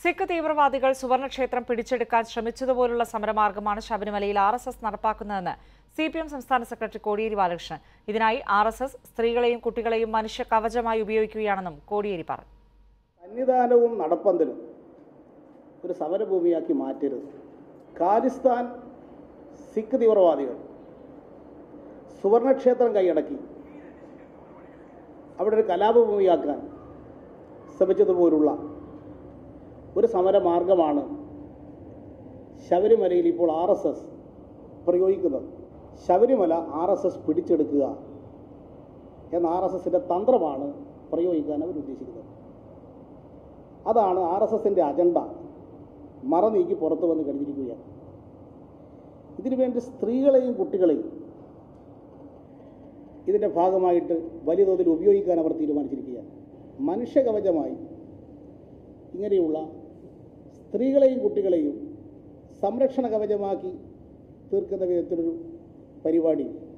സിഖ് തീവ്രവാദികൾ സുവർണക്ഷേത്രം പിടിച്ചെടുക്കാൻ ശ്രമിച്ചതുപോലുള്ള സമരമാർഗമാണ് ശബരിമലയിൽ RSS നടപ്പാക്കുന്നതെന്ന് CPM സംസ്ഥാന സെക്രട്ടറി കോടിയേരി ബാലകൃഷ്ണൻ. ഇതിനായി RSS സ്ത്രീകളെയും കുട്ടികളെയും മനുഷ്യ കവചമായി ഉപയോഗിക്കുകയാണെന്നും കോടിയേരി പറഞ്ഞു. സന്നിധാനവും നടപ്പന്തലും ഒരു സമരഭൂമിയാക്കി മാറ്റരുത്. ഖാലിസ്ഥാൻ സിഖ് തീവ്രവാദികൾ സുവർണക്ഷേത്രം കൈയടക്കി അവിടെ ഒരു കലാപഭൂമിയാക്കാൻ ശ്രമിച്ചതുപോലുള്ള ഒരു സമരമാർഗമാണ് ശബരിമലയിൽ ഇപ്പോൾ RSS പ്രയോഗിക്കുന്നത്. ശബരിമല RSS പിടിച്ചെടുക്കുക എന്ന RSSന്റെ തന്ത്രമാണ് പ്രയോഗിക്കാൻ അവർ ഉദ്ദേശിക്കുന്നത്. അതാണ് RSSന്റെ അജണ്ട മറനീക്കി പുറത്തു വന്ന് കഴിഞ്ഞിരിക്കുകയാണ്. ഇതിനുവേണ്ടി സ്ത്രീകളെയും കുട്ടികളെയും ഇതിൻ്റെ ഭാഗമായിട്ട് വലിയ തോതിൽ ഉപയോഗിക്കാൻ അവർ തീരുമാനിച്ചിരിക്കുകയാണ്. മനുഷ്യകവചമായി ഇങ്ങനെയുള്ള സ്ത്രീകളെയും കുട്ടികളെയും സംരക്ഷണ കവചമാക്കി തീർക്കുന്ന വിധത്തിലൊരു പരിപാടി